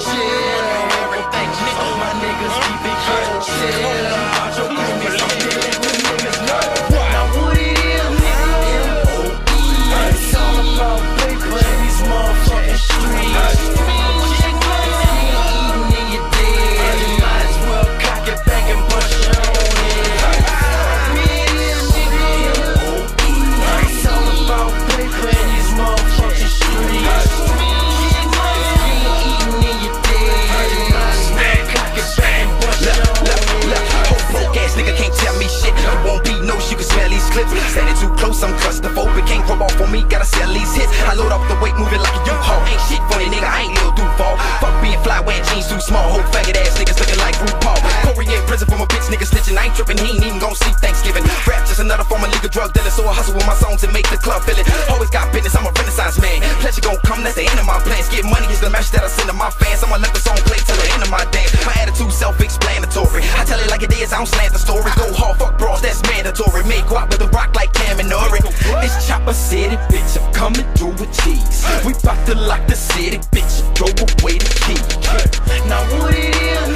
Standing too close, I'm claustrophobic. Can't rub off on me, gotta sell these hits. I load off the weight, move it like a U-Haul. Ain't shit funny, nigga, I ain't Lil Duval. Fuck being fly, wearing jeans too small. Whole faggot ass niggas looking like RuPaul. Corey in prison for my bitch nigga snitching. I ain't tripping, he ain't even gon' see Thanksgiving. Rap just another form of legal drug dealer, so I hustle with my songs and make the club feel it. Always got business, I'm a renaissance man. Pleasure gon' come, that's the end of my plans. Get money is the message that I send to my fans. I'ma let the song play till the end of my dance. My attitude self-explanatory. I tell it like it is, I don't slant the story. Go hard, fuck bras, that's mandatory. Make guap with the rock like Cam and Nori. It's Chopper City, bitch, I'm coming through with cheese. We bout to lock the city, bitch, throw away the key. Now what it is,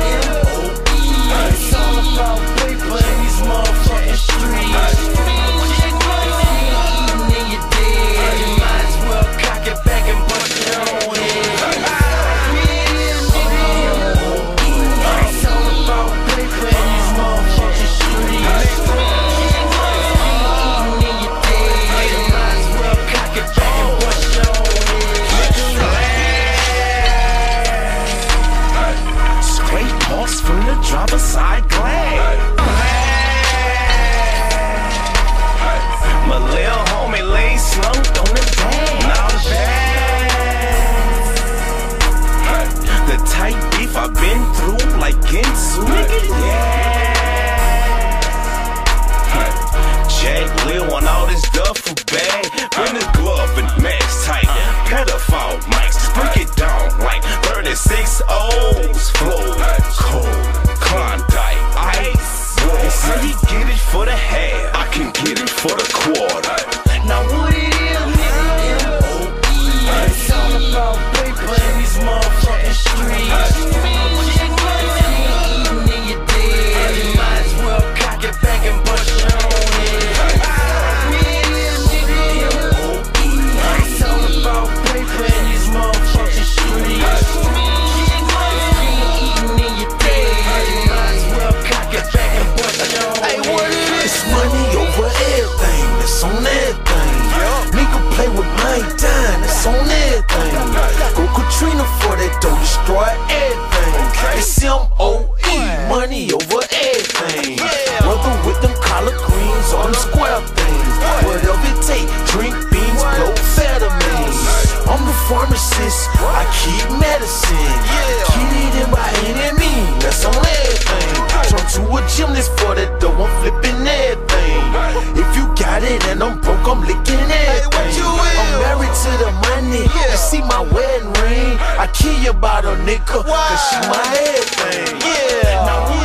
it's all about paper in these motherfucking streets. Eating in your dead, you might as well cock it back and bust it on it. It's all about paper in these motherfucking streets. From the driver's side glass. My little homie lay slumped on the bed. Now that the tight beef I've been through like Ginsu. Yeah. Jack Lil on all this duffel bag. Bring the glove and mask tight. Pedophile mics, break it down like 36 O's. Flow cold, Klondike, ice. They say he get it for the half, I can get it for the quarter. Now what it is, it's all about paper in these motherfucking streets. Eating in your dead, you might as well cock it back and bust it on it. It's all about paper in these motherfucking streets. Eating in your dead, you might as well cock it back and bust it on it. Hey, what it is? It's money over everything, it's on everything. Nigga play with my time, it's on everything. Go Katrina for that, don't destroy everything. It's M.O.E. money over everything. Brother with them collard greens or them square things. Whatever it take, drink beans, blow amphetamines. I'm the pharmacist, I keep medicine. Get it in by any means, that's on everything. Turn to a gymnast for that dough, I'm flipping everything. If you got it and I'm broke, I'm licking everything. I'm married to the money, you see my wedding ring. I kill you about a nigga, cause she my everything. Now